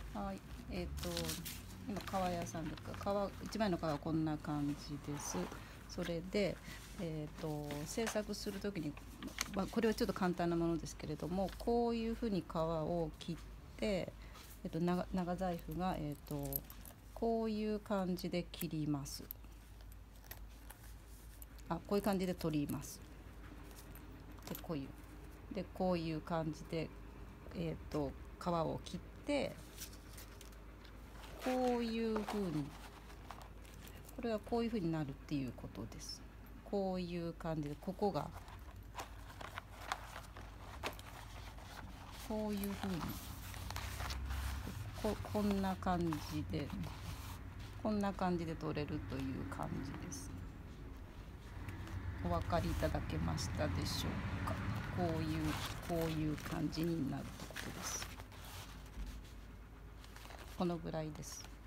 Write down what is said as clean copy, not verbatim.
はい、今革屋さんで一枚の革はこんな感じです。それで、制作する時に、これはちょっと簡単なものですけれども、こういうふうに革を切って、長財布が、こういう感じで切ります。こういう感じで取ります。でこういう感じで、皮を切って、こういう風に、これはこういう風になるっていうことです。こういう感じで、ここがこういう風に、こんな感じで取れるという感じです。お分かりいただけましたでしょうか。こういう感じになるということです。このぐらいです。